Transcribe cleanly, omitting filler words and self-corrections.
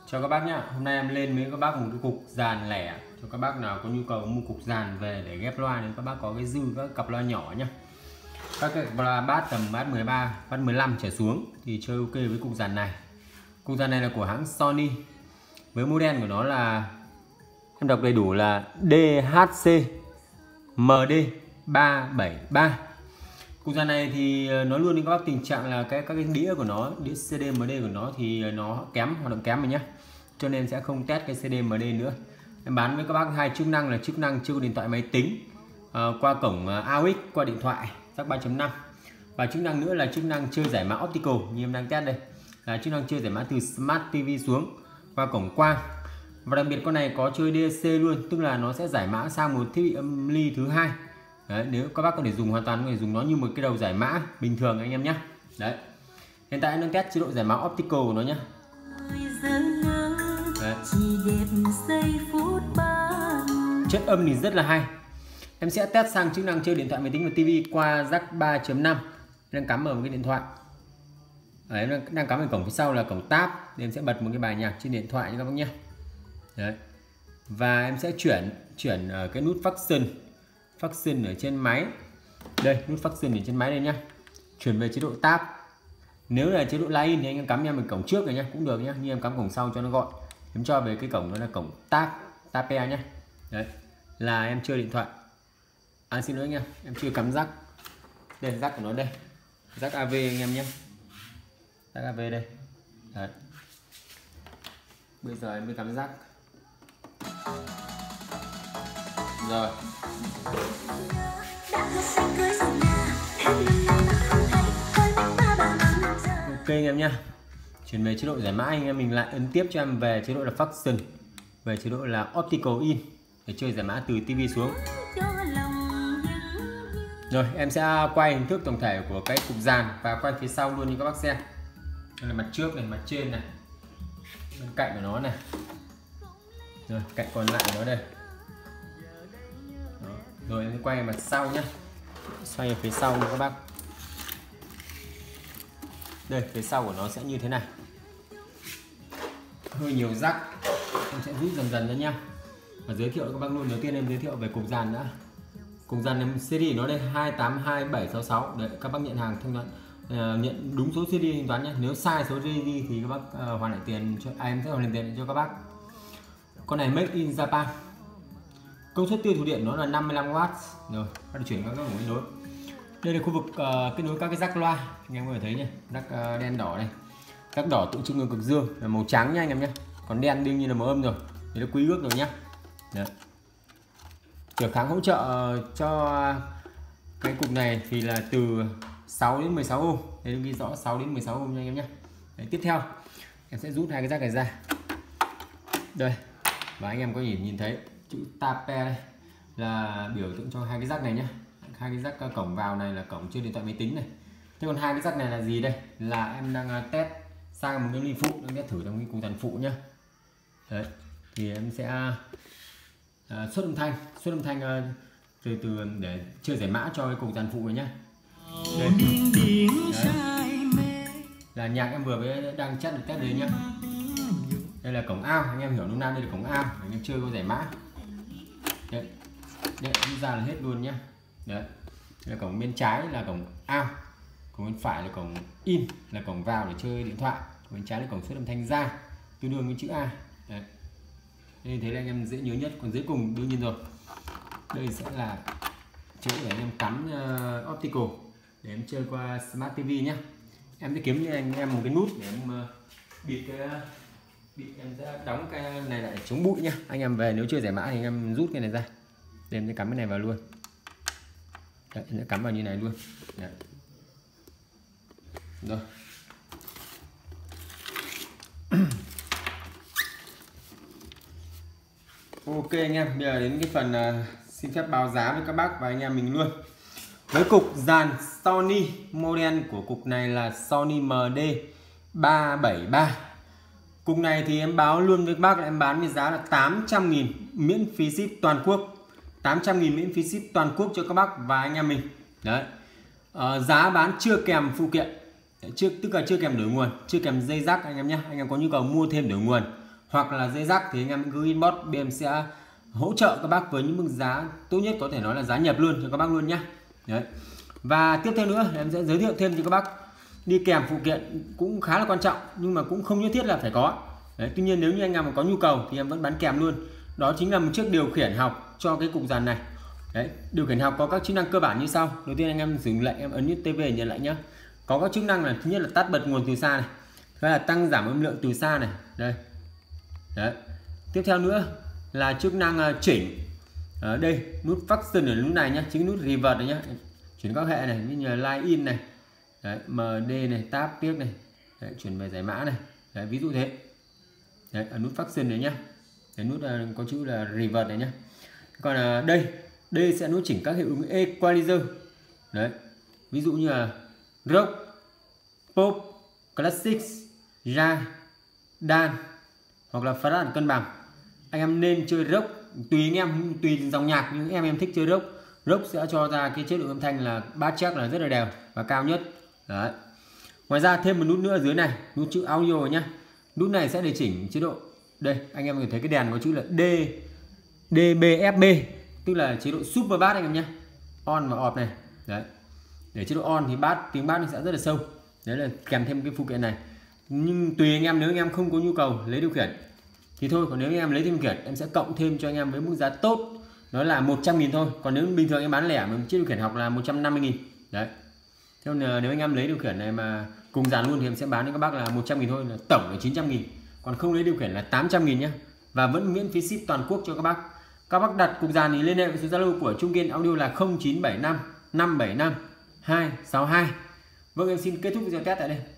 Cho các bác nhá, hôm nay em lên với các bác một cái cục dàn lẻ cho các bác nào có nhu cầu mua cục dàn về để ghép loa, nên các bác có cái dư các cặp loa nhỏ nhá. Các cái loa bass tầm bass 13, bass 15 trở xuống thì chơi ok với cục dàn này. Cục dàn này là của hãng Sony. Với model của nó là, em đọc đầy đủ là DHC MD373. Cục dàn này thì nó luôn đi các bác tình trạng là các cái đĩa của nó, đĩa CD MD của nó thì nó kém, hoạt động kém rồi nhé, cho nên sẽ không test cái CD MD nữa. Em bán với các bác hai chức năng là chức năng chơi điện thoại máy tính qua cổng AUX, qua điện thoại jack 3.5, và chức năng nữa là chức năng chơi giải mã optical như em đang test đây, là chức năng chơi giải mã từ Smart TV xuống qua cổng quang. Và đặc biệt con này có chơi DAC luôn, tức là nó sẽ giải mã sang một thiết bị âm ly thứ hai. Đấy, nếu các bác có thể dùng hoàn toàn có thể dùng nó như một cái đầu giải mã bình thường anh em nhé. Đấy, hiện tại em đang test chế độ giải mã optical của nó nhé. Chất âm thì rất là hay. Em sẽ test sang chức năng chơi điện thoại máy tính và TV qua jack 3.5, đang cắm ở một cái điện thoại. Đấy, em đang cắm ở cổng phía sau là cổng tab, thì em sẽ bật một cái bài nhạc trên điện thoại cho các bác nhé. Đấy, và em sẽ chuyển ở cái nút function ở trên máy đây, nút function ở trên máy đây nhá, chuyển về chế độ tab. Nếu là chế độ line thì anh em cắm em ở cổng trước rồi nhá, cũng được nhá, nhưng em cắm cổng sau cho nó gọn. Em cho về cái cổng đó là cổng tab nhá. Đấy là em chơi điện thoại. Xin lỗi nha, em chưa cắm jack. Đây jack của nó đây, jack AV anh em nhé, jack AV đây. Đấy, bây giờ em mới cắm jack rồi. Ok anh em nhá, chuyển về chế độ giải mã, anh em mình lại ấn tiếp cho em về chế độ là function, về chế độ là optical in để chơi giải mã từ TV xuống. Rồi em sẽ quay hình thức tổng thể của cái cục dàn và quay phía sau luôn cho các bác xem. Đây là mặt trước này, mặt trên này, bên cạnh của nó này, rồi cạnh còn lại của nó đây. Đó. Rồi em quay mặt sau nhé, xoay ở phía sau nha các bác. Đây, phía sau của nó sẽ như thế này, hơi nhiều rắc, em sẽ rút dần dần ra nhá. Và giới thiệu các bác luôn, đầu tiên em giới thiệu về cục dàn đã. Cục dàn em series nó đây 282766, đấy các bác nhận hàng thanh toán, nhận đúng số CD thanh toán nhé. Nếu sai số CD thì các bác hoàn lại tiền cho em sẽ hoàn lại tiền cho các bác. Con này made in Japan, công suất tiêu thụ điện nó là 55W. Rồi bắt đầu chuyển các ống kết nối. Đây là khu vực kết nối các cái jack loa, anh em có thể thấy nhé, jack đen đỏ này, jack đỏ tượng trưng cực dương là màu trắng nha anh em nhé, còn đen đương nhiên là màu âm rồi, thì nó quý ước rồi nhá. Đấy, trở kháng hỗ trợ cho cái cục này thì là từ 6 đến 16 ohm, đây ghi rõ 6 đến 16 ohm nha anh em nhé. Đấy, tiếp theo em sẽ rút hai cái jack này ra đây, và anh em có nhìn thấy chữ tape đây là biểu tượng cho hai cái jack này nhé. Hai cái jack cổng vào này là cổng chơi điện thoại máy tính này. Thế còn hai cái jack này là gì đây? Là em đang test sang một cái ly phụ, đang test thử trong cái cục dàn phụ nhá. Đấy, thì em sẽ xuất âm thanh từ từ để chơi giải mã cho cái cục dàn phụ này nhá. Đây. Đấy, là nhạc em vừa mới đang test đây nhá. Đây là cổng ao, anh em hiểu nôm na đây là cổng ao để anh em chơi có giải mã. Đấy, đấy ra là hết luôn nhá. Đấy, đây là cổng bên trái là cổng out, cổng bên phải là cổng in, là cổng vào để chơi điện thoại, bên trái là cổng xuất âm thanh ra, tương đương với chữ A. Đấy, nên thế là anh em dễ nhớ nhất. Còn dưới cùng đương nhiên rồi, đây sẽ là chỗ để anh em cắm optical để em chơi qua Smart TV nhé. Em sẽ kiếm cho anh em một cái nút để em bịt em sẽ đóng cái này lại chống bụi nhá. Anh em về nếu chơi giải mã thì anh em rút cái này ra, để em sẽ cắm cái này vào luôn. Đấy, em sẽ cắm vào như này luôn. Đấy. Rồi. Ok anh em, bây giờ đến cái phần xin phép báo giá với các bác và anh em mình luôn. Với cục dàn Sony, model của cục này là Sony MD373. Cục này thì em báo luôn với các bác là em bán với giá là 800.000 miễn phí ship toàn quốc. 800.000 miễn phí ship toàn quốc cho các bác và anh em mình. Đấy. Giá bán chưa kèm phụ kiện, tức là chưa kèm đổi nguồn, chưa kèm dây rắc anh em nhé. Anh em có nhu cầu mua thêm đổi nguồn hoặc là dây rắc thì anh em cứ inbox, bên em sẽ hỗ trợ các bác với những mức giá tốt nhất, có thể nói là giá nhập luôn cho các bác luôn nhé. Đấy. Và tiếp theo nữa em sẽ giới thiệu thêm cho các bác đi kèm phụ kiện cũng khá là quan trọng, nhưng mà cũng không nhất thiết là phải có. Đấy, tuy nhiên nếu như anh em mà có nhu cầu thì em vẫn bán kèm luôn. Đó chính là một chiếc điều khiển học cho cái cục dàn này. Đấy, điều khiển học có các chức năng cơ bản như sau. Đầu tiên anh em sử dụng lệnh, em ấn nút TV nhận lệnh nhé. Có các chức năng là thứ nhất là tắt bật nguồn từ xa này, thứ hai là tăng giảm âm lượng từ xa này. Đây. Đấy. Tiếp theo nữa là chức năng chỉnh. Ở đây nút function ở nút này nhé, chính nút reverse này nhé, chuyển các hệ này như là line in này. Đấy, MD này, tab tiếp này. Đấy, chuyển về giải mã này. Đấy, ví dụ thế. Đấy, ở nút function này nhá. Đấy, nút có chữ là reverse này nhá. Còn đây sẽ nút chỉnh các hiệu ứng equalizer. Đấy. Ví dụ như là rock, pop, classic, jazz, dance hoặc là flat cân bằng. Anh em nên chơi rock, tùy anh em, tùy dòng nhạc, nhưng em thích chơi rock. Rock sẽ cho ra cái chất lượng âm thanh là bass chắc là rất là đều và cao nhất. Đấy. Ngoài ra thêm một nút nữa ở dưới này, nút chữ audio nhá. Nút này sẽ để chỉnh chế độ. Đây, anh em có thể thấy cái đèn có chữ là DBFB, tức là chế độ super bass anh em nhé. On và off này. Đấy. Để chế độ on thì tiếng bass nó sẽ rất là sâu. Đấy là kèm thêm cái phụ kiện này. Nhưng tùy anh em, nếu anh em không có nhu cầu lấy điều khiển thì thôi, còn nếu anh em lấy điều khiển em sẽ cộng thêm cho anh em với mức giá tốt, nó là 100.000 thôi. Còn nếu bình thường em bán lẻ mà chiếc điều khiển học là 150.000. Đấy. Thế nên nếu anh em lấy điều khiển này mà cùng dàn luôn thì em sẽ bán cho các bác là 100.000 thôi, là tổng là 900.000. Còn không lấy điều khiển là 800.000 nhé. Và vẫn miễn phí ship toàn quốc cho các bác. Các bác đặt cục dàn thì liên hệ với số Zalo của Trung Kiên Audio là 0975 575 262. Vâng, em xin kết thúc video test tại đây.